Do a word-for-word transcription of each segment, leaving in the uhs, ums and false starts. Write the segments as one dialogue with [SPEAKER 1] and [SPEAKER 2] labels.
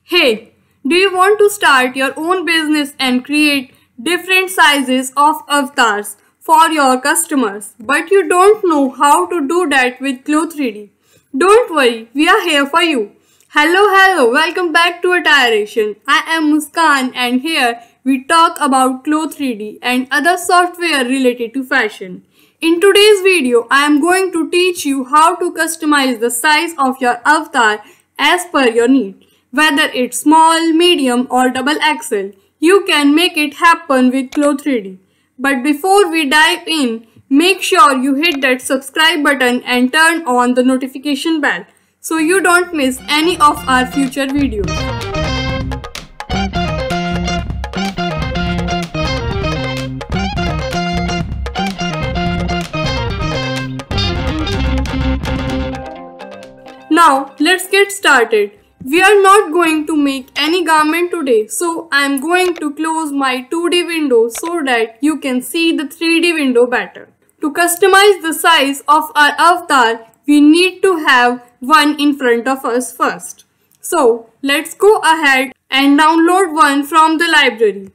[SPEAKER 1] Hey, do you want to start your own business and create different sizes of avatars for your customers, but you don't know how to do that with Glow three D? Don't worry, we are here for you. Hello, hello, welcome back to Attiration. I am Muskan and here we talk about Glow three D and other software related to fashion. In today's video, I am going to teach you how to customize the size of your avatar as per your need. Whether it's small, medium or double X L, you can make it happen with Glow three D. But before we dive in, make sure you hit that subscribe button and turn on the notification bell so you don't miss any of our future videos. Now let's get started. We are not going to make any garment today, so I am going to close my two D window so that you can see the three D window better. To customize the size of our avatar, we need to have one in front of us first. So let's go ahead and download one from the library.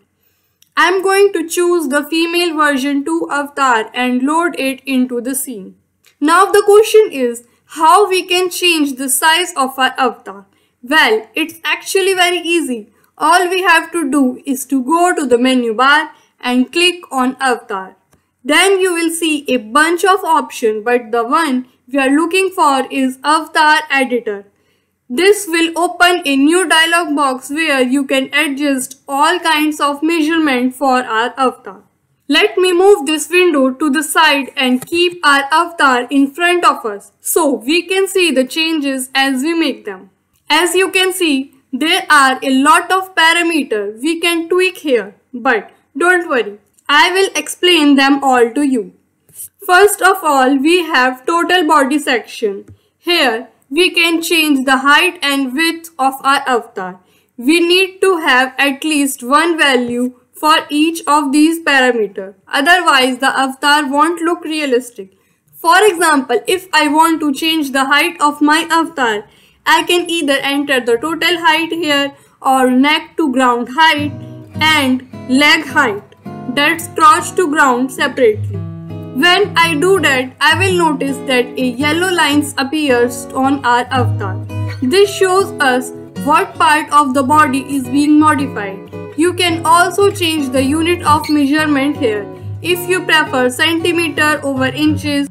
[SPEAKER 1] I am going to choose the female version two avatar and load it into the scene. Now the question is how we can change the size of our avatar. Well, it's actually very easy. All we have to do is to go to the menu bar and click on Avatar. Then you will see a bunch of options, but the one we are looking for is Avatar Editor. This will open a new dialog box where you can adjust all kinds of measurement for our avatar. Let me move this window to the side and keep our avatar in front of us so we can see the changes as we make them. As you can see, there are a lot of parameters we can tweak here, but don't worry, I will explain them all to you. First of all, we have total body section. Here, we can change the height and width of our avatar. We need to have at least one value for each of these parameters. Otherwise, the avatar won't look realistic. For example, if I want to change the height of my avatar, I can either enter the total height here or neck to ground height and leg height, that's crotch to ground separately. When I do that, I will notice that a yellow line appears on our avatar. This shows us what part of the body is being modified. You can also change the unit of measurement here if you prefer centimeter over inches.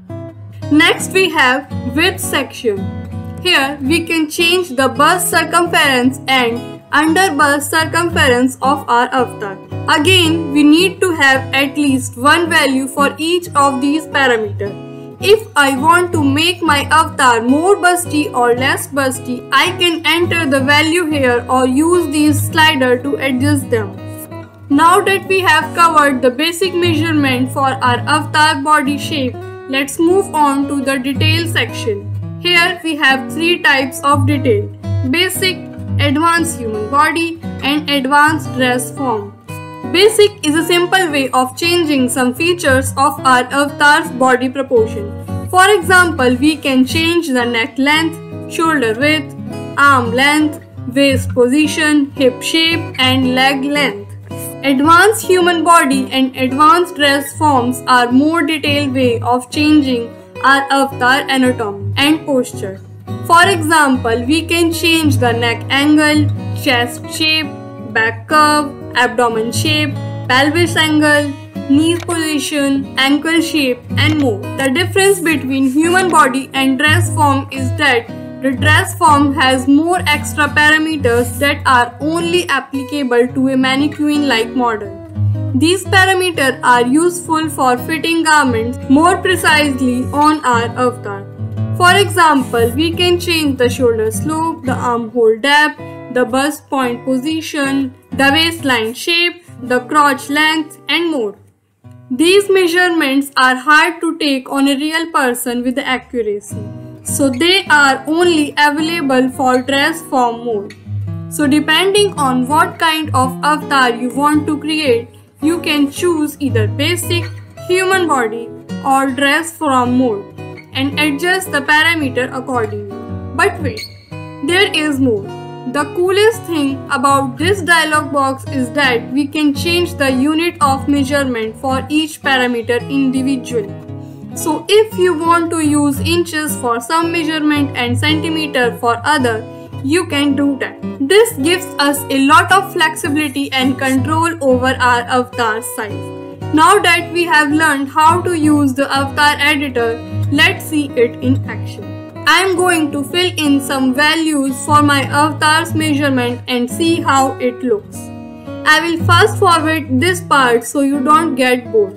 [SPEAKER 1] Next we have width section. Here we can change the bust circumference and under bust circumference of our avatar. Again, we need to have at least one value for each of these parameters. If I want to make my avatar more busty or less busty, I can enter the value here or use these sliders to adjust them. Now that we have covered the basic measurement for our avatar body shape, let's move on to the detail section. Here we have three types of detail: basic, advanced human body and advanced dress form. Basic is a simple way of changing some features of our avatar's body proportion. For example, we can change the neck length, shoulder width, arm length, waist position, hip shape and leg length. Advanced human body and advanced dress forms are more detailed way of changing our avatar anatomy and posture. For example, we can change the neck angle, chest shape, back curve, abdomen shape, pelvis angle, knee position, ankle shape and more. The difference between human body and dress form is that the dress form has more extra parameters that are only applicable to a mannequin-like model. These parameters are useful for fitting garments more precisely on our avatar. For example, we can change the shoulder slope, the armhole depth, the bust point position, the waistline shape, the crotch length and more. These measurements are hard to take on a real person with accuracy, so they are only available for dress form mode. So depending on what kind of avatar you want to create, you can choose either basic, human body or dress form mode and adjust the parameter accordingly. But wait, there is more. The coolest thing about this dialog box is that we can change the unit of measurement for each parameter individually. So if you want to use inches for some measurement and centimeter for other, you can do that. This gives us a lot of flexibility and control over our avatar size. Now that we have learned how to use the avatar editor, let's see it in action. I am going to fill in some values for my avatar's measurement and see how it looks. I will fast forward this part so you don't get bored.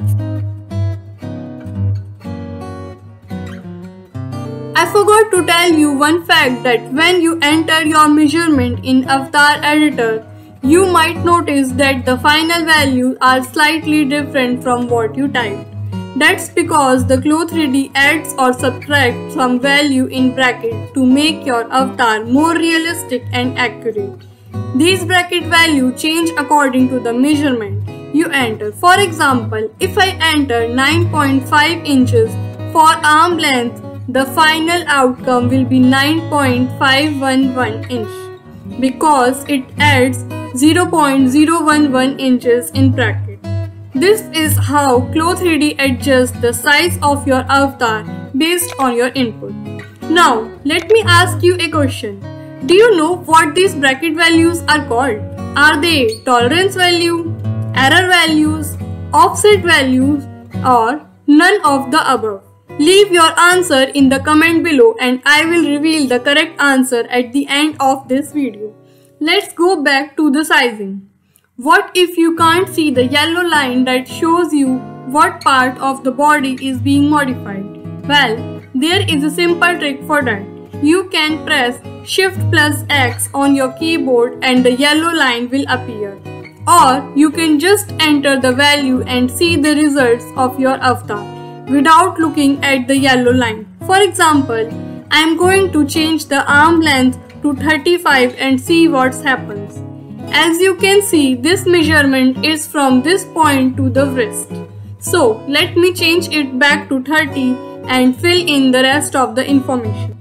[SPEAKER 1] I forgot to tell you one fact that when you enter your measurement in Avatar Editor, you might notice that the final values are slightly different from what you typed. That's because the Clo three D adds or subtracts some value in bracket to make your avatar more realistic and accurate. These bracket values change according to the measurement you enter. For example, if I enter nine point five inches for arm length, the final outcome will be nine point five one one inch because it adds zero point zero one one inches in bracket. This is how Clo three D adjusts the size of your avatar based on your input. Now, let me ask you a question. Do you know what these bracket values are called? Are they tolerance value, error values, offset values, or none of the above? Leave your answer in the comment below and I will reveal the correct answer at the end of this video. Let's go back to the sizing. What if you can't see the yellow line that shows you what part of the body is being modified? Well, there is a simple trick for that. You can press Shift plus X on your keyboard and the yellow line will appear. Or you can just enter the value and see the results of your avatar without looking at the yellow line. For example, I am going to change the arm length to thirty-five and see what happens. As you can see, this measurement is from this point to the wrist. So let me change it back to thirty and fill in the rest of the information.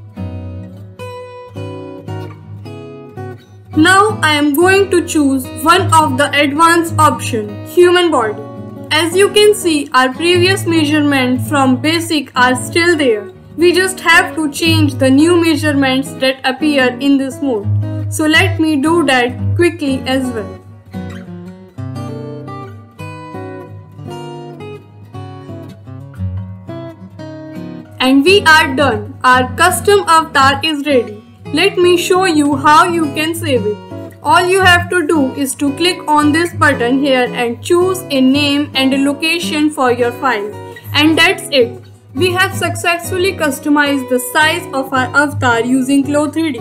[SPEAKER 1] Now I am going to choose one of the advanced option, human body. As you can see, our previous measurements from basic are still there. We just have to change the new measurements that appear in this mode. So let me do that quickly as well. And we are done. Our custom avatar is ready. Let me show you how you can save it. All you have to do is to click on this button here and choose a name and a location for your file. And that's it. We have successfully customized the size of our avatar using Clo three D.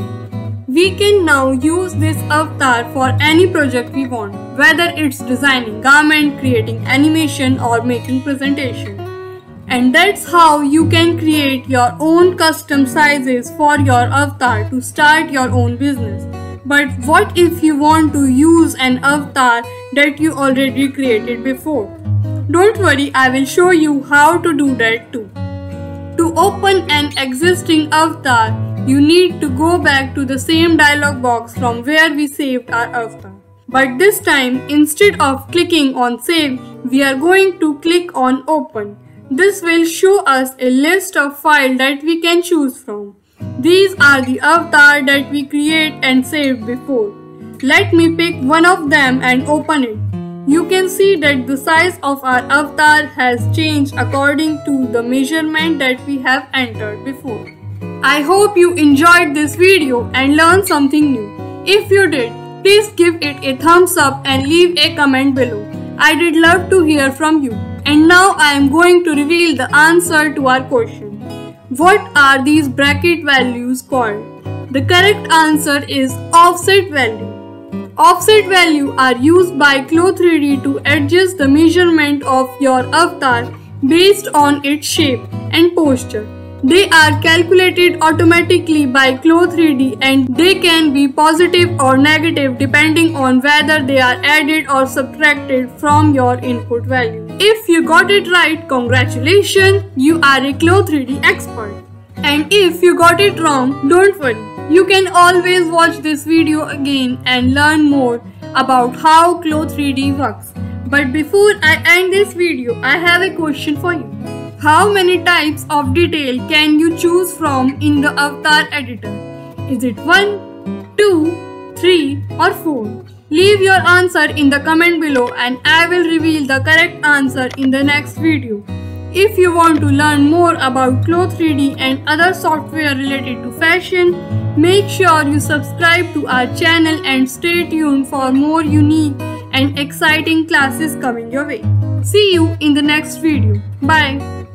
[SPEAKER 1] We can now use this avatar for any project we want, whether it's designing garment, creating animation or making presentation. And that's how you can create your own custom sizes for your avatar to start your own business. But what if you want to use an avatar that you already created before? Don't worry, I will show you how to do that too. To open an existing avatar, you need to go back to the same dialog box from where we saved our avatar. But this time, instead of clicking on Save, we are going to click on Open. This will show us a list of files that we can choose from. These are the avatar that we create and saved before. Let me pick one of them and open it. You can see that the size of our avatar has changed according to the measurement that we have entered before. I hope you enjoyed this video and learned something new. If you did, please give it a thumbs up and leave a comment below. I did love to hear from you. And now I am going to reveal the answer to our question. What are these bracket values called? The correct answer is offset value. Offset value are used by Clo three D to adjust the measurement of your avatar based on its shape and posture. They are calculated automatically by Clo three D and they can be positive or negative depending on whether they are added or subtracted from your input value. If you got it right, congratulations, you are a Clo three D expert. And if you got it wrong, don't worry. You can always watch this video again and learn more about how Clo three D works. But before I end this video, I have a question for you. How many types of detail can you choose from in the avatar editor? Is it one, two, three or four? Leave your answer in the comment below and I will reveal the correct answer in the next video. If you want to learn more about Clo three D and other software related to fashion, make sure you subscribe to our channel and stay tuned for more unique and exciting classes coming your way. See you in the next video. Bye.